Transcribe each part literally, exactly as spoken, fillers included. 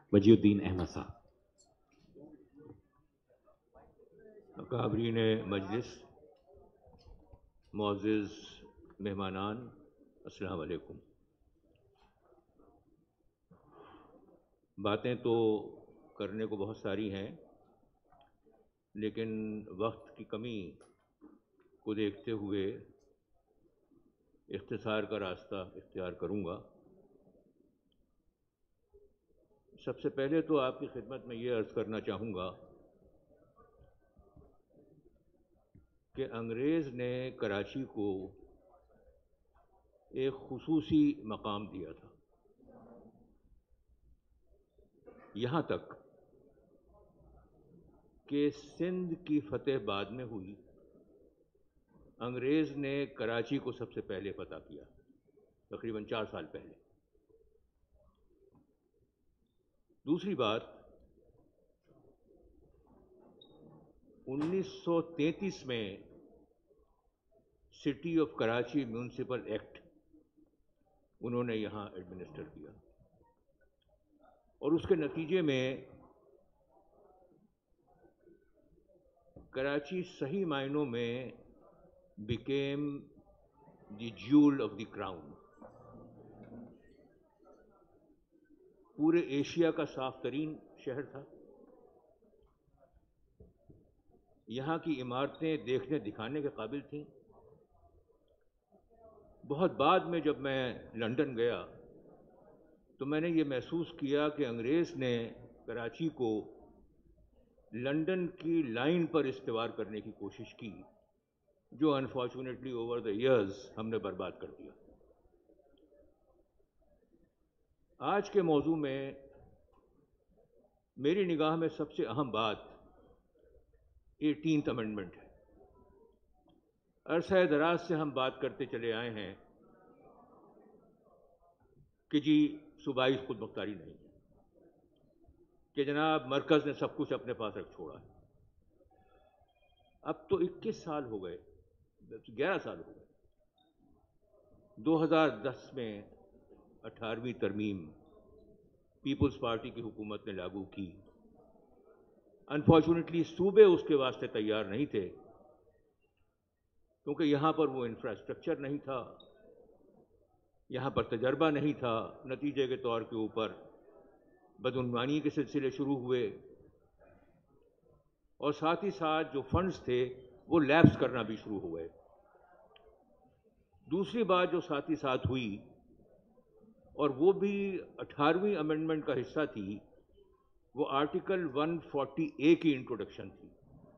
وجی الدین احمد صاحب. اکابرین مجلس، معزز مہمانان، السلام علیکم. باتیں تو کرنے کو بہت ساری ہیں، لیکن وقت کی کمی کو دیکھتے ہوئے اختصار کا راستہ اختیار کروں گا. سب سے پہلے تو آپ کی خدمت میں یہ عرض کرنا چاہوں گا کہ انگریز نے کراچی کو ایک خصوصی مقام دیا تھا. یہاں تک کہ سندھ کی فتح بعد میں ہوئی، انگریز نے کراچی کو سب سے پہلے فتح کیا، تقریباً چار سال پہلے. دوسری بات، انیس سو تینتیس میں city of Karachi municipal act انہوں نے یہاں ایڈمنسٹر کیا، اور اس کے نتیجے میں کراچی صحیح معنوں میں became the jewel of the crown. پورے ایشیا کا صاف ترین شہر تھا. یہاں کی عمارتیں دیکھنے دکھانے کے قابل تھیں. بہت بعد میں جب میں لندن گیا تو میں نے یہ محسوس کیا کہ انگریز نے کراچی کو لندن کی لائن پر استوار کرنے کی کوشش کی، جو انفارچونیٹلی اوور دا ایئرز ہم نے برباد کر دیا. آج کے موضوع میں میری نگاہ میں سب سے اہم بات ایٹینتھ امینڈمنٹ ہے. عرصہ دراز سے ہم بات کرتے چلے آئے ہیں کہ جی صوبائی خود مختاری نہیں ہے، کہ جناب مرکز نے سب کچھ اپنے پاس رکھ چھوڑا ہے. اب تو اکیس سال ہو گئے، گیارہ سال ہو گئے. دو ہزار دس میں اٹھارہویں ترمیم پیپلز پارٹی کی حکومت نے لاگو کی. انفارچونیٹلی صوبے اس کے واسطے تیار نہیں تھے، کیونکہ یہاں پر وہ انفراسٹرکچر نہیں تھا، یہاں پر تجربہ نہیں تھا. نتیجے کے طور کے اوپر بدعنوانی کے سلسلے شروع ہوئے، اور ساتھ ہی ساتھ جو فنڈز تھے وہ لیپس کرنا بھی شروع ہوئے. دوسری بات جو ساتھ ہی ساتھ ہوئی، اور وہ بھی اٹھارہویں امینڈمنٹ کا حصہ تھی، وہ آرٹیکل ون فورٹی اے کی انٹروڈکشن تھی.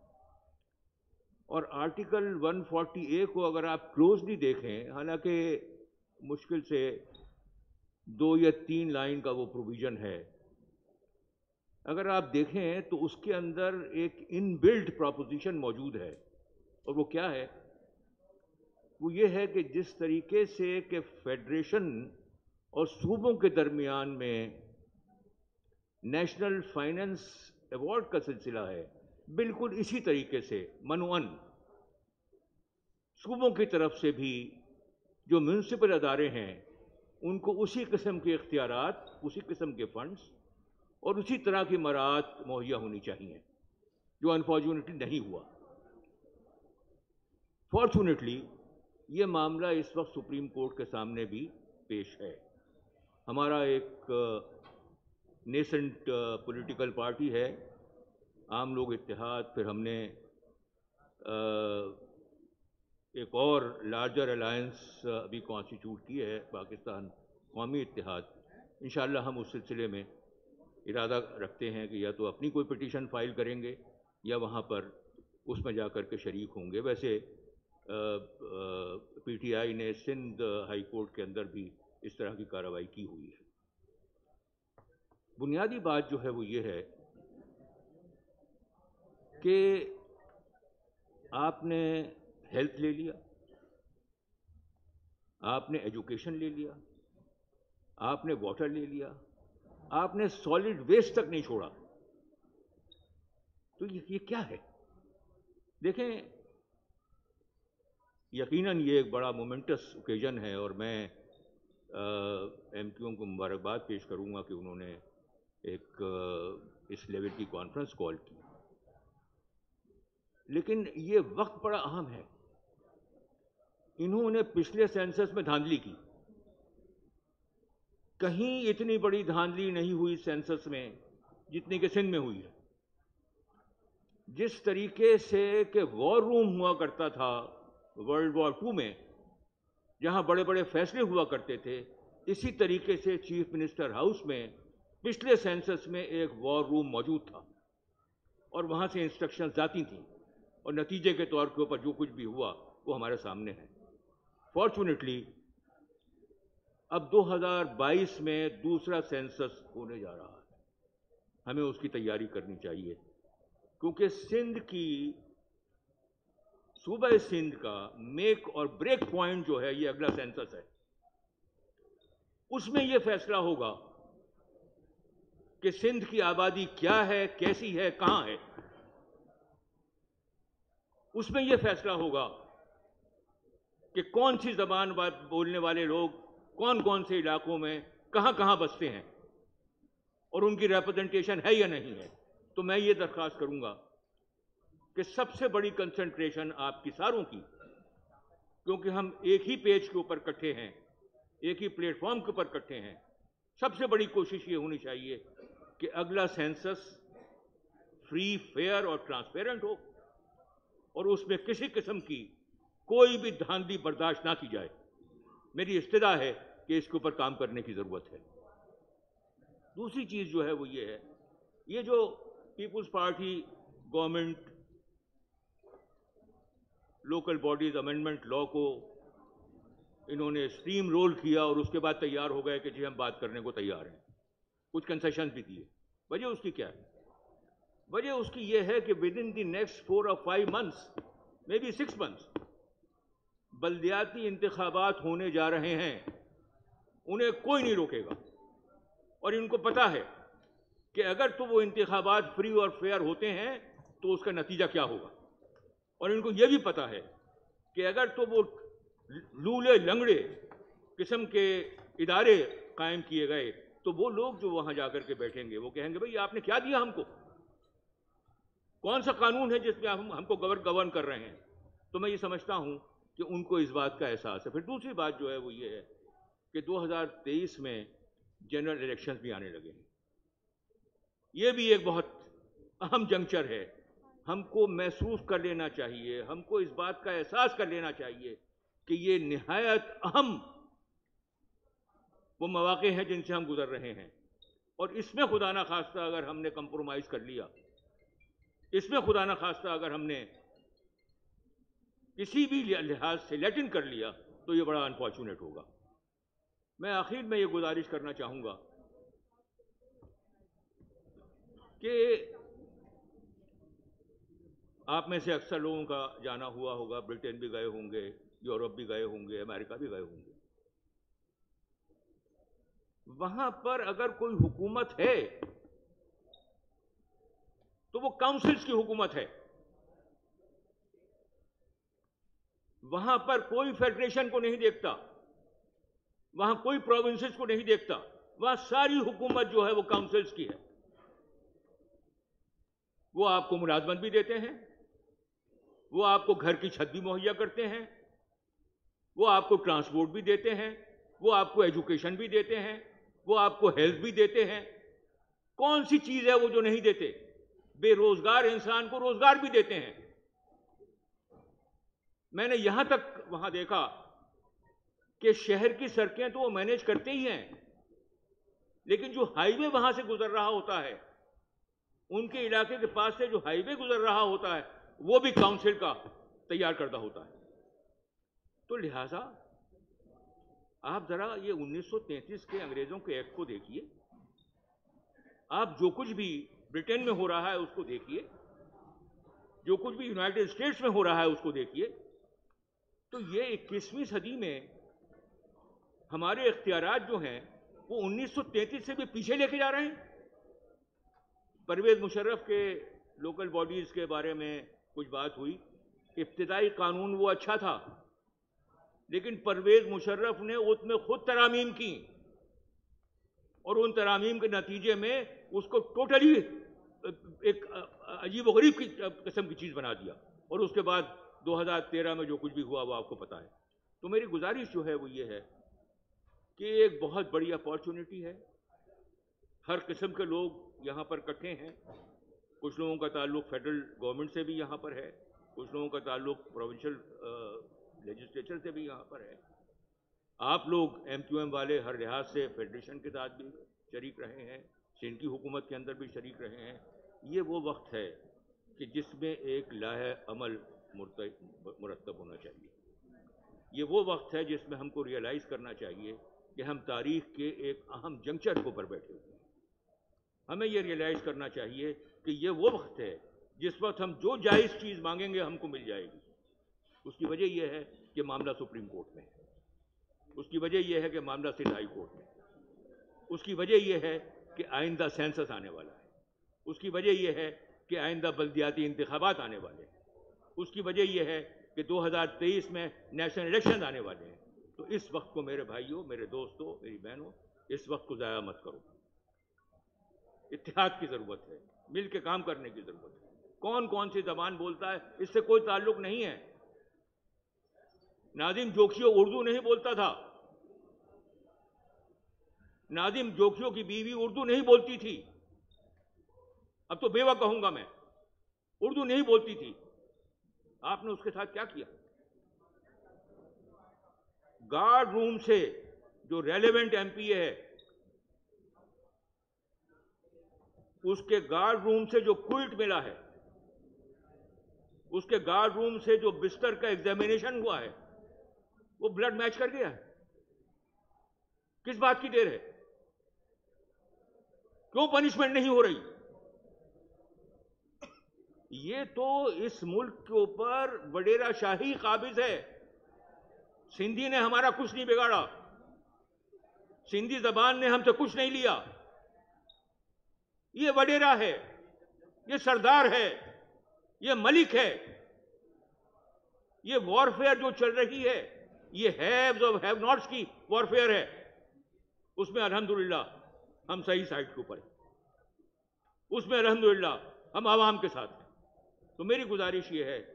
اور آرٹیکل ون فورٹی اے کو اگر آپ کلوزلی دیکھیں، حالانکہ مشکل سے دو یا تین لائن کا وہ پروویژن ہے، اگر آپ دیکھیں تو اس کے اندر ایک ان بلڈ پراپوزیشن موجود ہے. اور وہ کیا ہے؟ وہ یہ ہے کہ جس طریقے سے کہ فیڈریشن اور صوبوں کے درمیان میں نیشنل فائننس ایوارڈ کا سلسلہ ہے، بالکل اسی طریقے سے منوعن صوبوں کی طرف سے بھی جو میونسپل ادارے ہیں ان کو اسی قسم کے اختیارات، اسی قسم کے فنڈز اور اسی طرح کی مراعات مہیا ہونی چاہیے، جو انفارچونیٹلی نہیں ہوا. فارچونیٹلی یہ معاملہ اس وقت سپریم کورٹ کے سامنے بھی پیش ہے. ہمارا ایک نیسنٹ پولیٹیکل پارٹی ہے، عام لوگ اتحاد، پھر ہم نے ایک اور لارجر الائنس ابھی کانسٹیٹیوٹ کی ہے، پاکستان قومی اتحاد. انشاءاللہ ہم اس سلسلے میں ارادہ رکھتے ہیں کہ یا تو اپنی کوئی پٹیشن فائل کریں گے یا وہاں پر اس میں جا کر کے شریک ہوں گے. ویسے پی ٹی آئی نے سندھ ہائی کورٹ کے اندر بھی اس طرح کی کارروائی کی ہوئی ہے. بنیادی بات جو ہے وہ یہ ہے کہ آپ نے ہیلتھ لے لیا، آپ نے ایجوکیشن لے لیا، آپ نے واٹر لے لیا، آپ نے سالڈ ویسٹ تک نہیں چھوڑا. تو یہ کیا ہے؟ دیکھیں، یقیناً یہ ایک بڑا مومنٹس اوکیزن ہے، اور میں ایم کیو ایم کو مبارکباد پیش کروں گا کہ انہوں نے ایک اس لیول کی کانفرنس کال کی، لیکن یہ وقت بڑا اہم ہے. انہوں نے پچھلے سینسس میں دھاندلی کی، کہیں اتنی بڑی دھاندلی نہیں ہوئی سینسس میں جتنی کہ سندھ میں ہوئی ہے. جس طریقے سے کہ وار روم ہوا کرتا تھا ورلڈ وار ٹو میں، جہاں بڑے بڑے فیصلے ہوا کرتے تھے، اسی طریقے سے چیف منسٹر ہاؤس میں پچھلے سینسس میں ایک وار روم موجود تھا، اور وہاں سے انسٹرکشنز جاتی تھیں، اور نتیجے کے طور کے اوپر جو کچھ بھی ہوا وہ ہمارے سامنے ہے. فارچونیٹلی اب دو ہزار بائیس میں دوسرا سینسس ہونے جا رہا ہے. ہمیں اس کی تیاری کرنی چاہیے، کیونکہ سندھ کی صوبہ سندھ کا میک اور بریک پوائنٹ جو ہے یہ اگلا سینسس ہے. اس میں یہ فیصلہ ہوگا کہ سندھ کی آبادی کیا ہے، کیسی ہے، کہاں ہے. اس میں یہ فیصلہ ہوگا کہ کون سی زبان بولنے والے لوگ کون کون سے علاقوں میں کہاں کہاں بستے ہیں، اور ان کی ریپرزنٹیشن ہے یا نہیں ہے. تو میں یہ درخواست کروں گا کہ سب سے بڑی کنسنٹریشن آپ کی ساروں کی، کیونکہ ہم ایک ہی پیج کے اوپر کٹھے ہیں، ایک ہی پلیٹ فارم کے اوپر کٹھے ہیں، سب سے بڑی کوشش یہ ہونی چاہیے کہ اگلا سینسس فری، فیئر اور ٹرانسپیرنٹ ہو، اور اس میں کسی قسم کی کوئی بھی دھاندلی برداشت نہ کی جائے. میری استدعا ہے کہ اس کے اوپر کام کرنے کی ضرورت ہے. دوسری چیز جو ہے وہ یہ ہے، یہ جو Peoples Party government local bodies amendment law کو انہوں نے اسٹریم رول کیا اور اس کے بعد تیار ہو گئے کہ جی ہم بات کرنے کو تیار ہیں، کچھ کنسیشنز بھی دیے. وجہ اس کی کیا ہے؟ وجہ اس کی یہ ہے کہ within the next four اور five months may be six months بلدیاتی انتخابات ہونے جا رہے ہیں. انہیں کوئی نہیں روکے گا، اور ان کو پتا ہے کہ اگر تو وہ انتخابات فری اور فیئر ہوتے ہیں تو اس کا نتیجہ کیا ہوگا. اور ان کو یہ بھی پتا ہے کہ اگر تو وہ لولے لنگڑے قسم کے ادارے قائم کیے گئے تو وہ لوگ جو وہاں جا کر کے بیٹھیں گے وہ کہیں گے بھئی آپ نے کیا دیا ہم کو، کون سا قانون ہے جس میں ہم ہم کو گورن گورن کر رہے ہیں. تو میں یہ سمجھتا ہوں کہ ان کو اس بات کا احساس ہے. پھر دوسری بات جو ہے وہ یہ ہے کہ دو ہزار تیئیس میں جنرل الیکشنز بھی آنے لگے ہیں. یہ بھی ایک بہت اہم جنکچر ہے. ہم کو محسوس کر لینا چاہیے، ہم کو اس بات کا احساس کر لینا چاہیے کہ یہ نہایت اہم وہ مواقع ہیں جن سے ہم گزر رہے ہیں. اور اس میں خدا نہ خواستہ اگر ہم نے کمپرومائز کر لیا، اس میں خدا نہ خواستہ اگر ہم نے کسی بھی لحاظ سے لیٹن کر لیا تو یہ بڑا انفارچونیٹ ہوگا. میں آخر میں یہ گزارش کرنا چاہوں گا کہ آپ میں سے اکثر لوگوں کا جانا ہوا ہوگا، برٹن بھی گئے ہوں گے، یورپ بھی گئے ہوں گے، امریکہ بھی گئے ہوں گے. وہاں پر اگر کوئی حکومت ہے تو وہ کاؤنسلز کی حکومت ہے. وہاں پر کوئی فیڈریشن کو نہیں دیکھتا، وہاں کوئی پروونسز کو نہیں دیکھتا، وہاں ساری حکومت جو ہے وہ کاؤنسلز کی ہے. وہ آپ کو ملازمت بھی دیتے ہیں، وہ آپ کو گھر کی چھت بھی مہیا کرتے ہیں، وہ آپ کو ٹرانسپورٹ بھی دیتے ہیں، وہ آپ کو ایجوکیشن بھی دیتے ہیں، وہ آپ کو ہیلتھ بھی دیتے ہیں. کون سی چیز ہے وہ جو نہیں دیتے؟ بے روزگار انسان کو روزگار بھی دیتے ہیں. میں نے یہاں تک وہاں دیکھا کہ شہر کی سڑکیں تو وہ مینیج کرتے ہی ہیں، لیکن جو ہائی وے وہاں سے گزر رہا ہوتا ہے، ان کے علاقے کے پاس سے جو ہائی وے گزر رہا ہوتا ہے وہ بھی کاؤنسل کا تیار کردہ ہوتا ہے. تو لہذا آپ ذرا یہ انیس سو تینتیس کے انگریزوں کے ایکٹ کو دیکھیے، آپ جو کچھ بھی برٹن میں ہو رہا ہے اس کو دیکھیے، جو کچھ بھی یونائٹڈ اسٹیٹس میں ہو رہا ہے اس کو دیکھیے. تو یہ اکیسویں صدی میں ہمارے اختیارات جو ہیں وہ انیس سو تینتیس سے بھی پیچھے لے کے جا رہے ہیں. پرویز مشرف کے لوکل باڈیز کے بارے میں کچھ بات ہوئی. ابتدائی قانون وہ اچھا تھا، لیکن پرویز مشرف نے اس میں خود ترامیم کی، اور ان ترامیم کے نتیجے میں اس کو ٹوٹلی ایک عجیب و غریب کی قسم کی چیز بنا دیا، اور اس کے بعد دو ہزار تیرہ میں جو کچھ بھی ہوا وہ آپ کو پتہ ہے۔ تو میری گزارش جو ہے وہ یہ ہے کہ ایک بہت بڑی اپارچونٹی ہے، ہر قسم کے لوگ یہاں پر اکٹھے ہیں، کچھ لوگوں کا تعلق فیڈرل گورنمنٹ سے بھی یہاں پر ہے، کچھ لوگوں کا تعلق پروونشل لیجسلیچر سے بھی یہاں پر ہے، آپ لوگ ایم کیو ایم والے ہر لحاظ سے فیڈریشن کے ساتھ بھی شریک رہے ہیں، سندھ کی حکومت کے اندر بھی شریک رہے ہیں۔ یہ وہ وقت ہے کہ جس میں ایک لاہ عمل مرتب ہونا چاہیے، یہ وہ وقت ہے جس میں ہم کو ریئلائز کرنا چاہیے کہ ہم تاریخ کے ایک اہم جنکچر کو پر بیٹھے ہوئے ہیں۔ ہمیں یہ ریئلائز کرنا چاہیے کہ یہ وہ وقت ہے جس وقت ہم جو جائز چیز مانگیں گے ہم کو مل جائے گی۔ اس کی وجہ یہ ہے کہ معاملہ سپریم کورٹ میں ہے، اس کی وجہ یہ ہے کہ معاملہ سندھ ہائی کورٹ میں ہے، اس کی وجہ یہ ہے کہ آئندہ سینسس آنے والا ہے، اس کی وجہ یہ ہے کہ آئندہ بلدیاتی انتخابات آنے والے ہیں، اس کی وجہ یہ ہے کہ دو ہزار تیئیس میں نیشنل الیکشن آنے والے ہیں۔ تو اس وقت کو میرے بھائیوں، میرے دوستوں، میری بہنوں، اس وقت کو ضائع مت کرو۔ اتحاد کی ضرورت ہے، مل کے کام کرنے کی ضرورت ہے۔ کون کون سی زبان بولتا ہے اس سے کوئی تعلق نہیں ہے۔ ناظم جوکیو اردو نہیں بولتا تھا، ناظم جوکیو کی بیوی اردو نہیں بولتی تھی، اب تو بیوہ کہوں گا میں، اردو نہیں بولتی تھی، آپ نے اس کے ساتھ کیا کیا؟ گارڈ روم سے جو ریلیونٹ ایم پی اے ہے، اس کے گارڈ روم سے جو کوئٹ ملا ہے، اس کے گارڈ روم سے جو بستر کا ایگزامینیشن ہوا ہے، وہ بلڈ میچ کر گیا ہے۔ کس بات کی دیر ہے؟ کیوں پنشمنٹ نہیں ہو رہی؟ یہ تو اس ملک کے اوپر وڈیرا شاہی قابض ہے۔ سندھی نے ہمارا کچھ نہیں بگاڑا، سندھی زبان نے ہم سے کچھ نہیں لیا۔ یہ وڈیرا ہے، یہ سردار ہے، یہ ملک ہے۔ یہ وارفیئر جو چل رہی ہے، یہ ہیوز اور ہیو ناٹس کی وارفیئر ہے، اس میں الحمدللہ ہم صحیح سائٹ کے اوپر ہیں، اس میں الحمدللہ ہم عوام کے ساتھ ہیں۔ تو میری گزارش یہ ہے،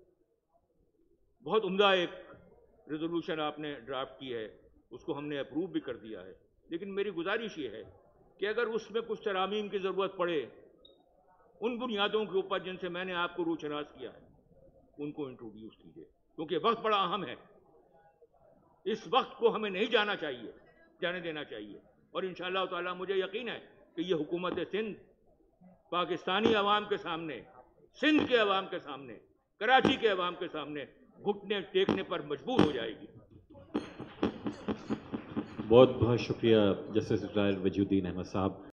بہت عمدہ ایک ریزولوشن آپ نے ڈرافٹ کی ہے، اس کو ہم نے اپروو بھی کر دیا ہے، لیکن میری گزارش یہ ہے کہ اگر اس میں کچھ ترامیم کی ضرورت پڑے، ان بنیادوں کے اوپر جن سے میں نے آپ کو روشناس کیا ہے، ان کو انٹروڈیوس کیجیے، کیونکہ وقت بڑا اہم ہے۔ اس وقت کو ہمیں نہیں جانا چاہیے، جانے دینا چاہیے، اور انشاءاللہ تعالیٰ مجھے یقین ہے کہ یہ حکومت سندھ پاکستانی عوام کے سامنے، سندھ کے عوام کے سامنے، کراچی کے عوام کے سامنے گھٹنے ٹیکنے پر مجبور ہو جائے گی۔ بہت بہت شکریہ جسٹس اسرائیل وجیہ الدین احمد صاحب۔